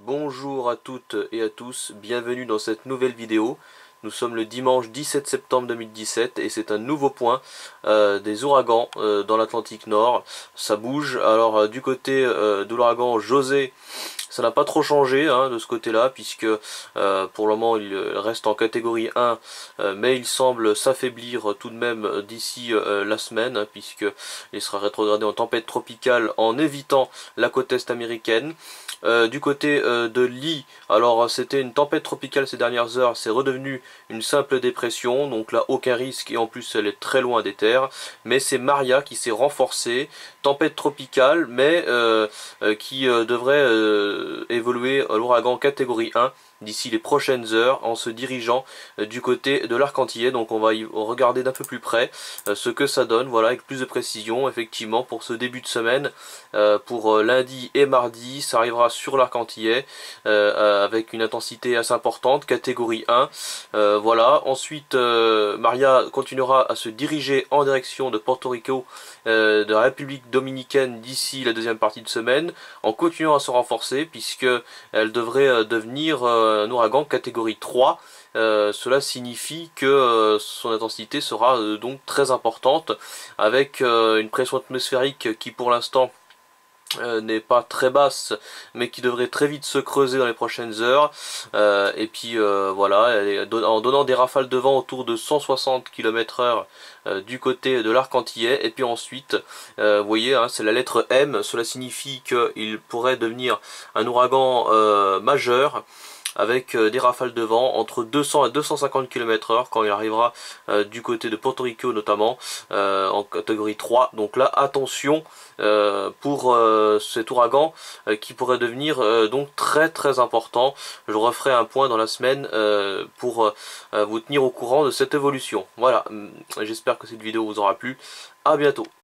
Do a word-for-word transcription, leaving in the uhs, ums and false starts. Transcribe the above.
Bonjour à toutes et à tous, bienvenue dans cette nouvelle vidéo. Nous sommes le dimanche dix-sept septembre deux mille dix-sept et c'est un nouveau point euh, des ouragans euh, dans l'Atlantique Nord. Ça bouge, alors euh, du côté euh, de l'ouragan José, ça n'a pas trop changé hein, de ce côté-là, puisque euh, pour le moment il reste en catégorie un, euh, mais il semble s'affaiblir tout de même d'ici euh, la semaine, hein, puisqu'il sera rétrogradé en tempête tropicale en évitant la côte est américaine. Euh, du côté euh, de Lee, alors c'était une tempête tropicale ces dernières heures, c'est redevenu une simple dépression, donc là aucun risque et en plus elle est très loin des terres, mais c'est Maria qui s'est renforcée, tempête tropicale, mais euh, euh, qui euh, devrait euh, évoluer à l'ouragan catégorie un d'ici les prochaines heures en se dirigeant euh, du côté de l'arc antillais. Donc on va y regarder d'un peu plus près euh, ce que ça donne, voilà, avec plus de précision. Effectivement, pour ce début de semaine, euh, pour euh, lundi et mardi, ça arrivera sur l'arc antillais euh, euh, avec une intensité assez importante, catégorie un. Euh, voilà, ensuite euh, Maria continuera à se diriger en direction de Porto Rico, euh, de la République dominicaine d'ici la deuxième partie de semaine, en continuant à se renforcer, puisque elle devrait euh, devenir euh, un ouragan catégorie trois. Euh, cela signifie que euh, son intensité sera euh, donc très importante, avec euh, une pression atmosphérique qui pour l'instant Euh, n'est pas très basse, mais qui devrait très vite se creuser dans les prochaines heures. Euh, et puis euh, voilà, elle est, en donnant des rafales de vent autour de cent soixante kilomètres heure euh, du côté de l'arc antillais. Et puis ensuite, euh, vous voyez, hein, c'est la lettre M. Cela signifie qu'il pourrait devenir un ouragan euh, majeur, avec euh, des rafales de vent entre deux cents à deux cent cinquante kilomètres heure quand il arrivera euh, du côté de Porto Rico notamment, euh, en catégorie trois. Donc là, attention euh, pour euh, cet ouragan euh, qui pourrait devenir euh, donc très très important. Je referai un point dans la semaine euh, pour euh, vous tenir au courant de cette évolution. Voilà, j'espère que cette vidéo vous aura plu. À bientôt.